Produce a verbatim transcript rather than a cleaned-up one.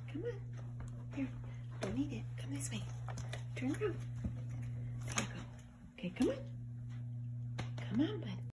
Come on. Here. Don't need it. Come this way. Turn around. There you go. Okay, come on. Come on, bud.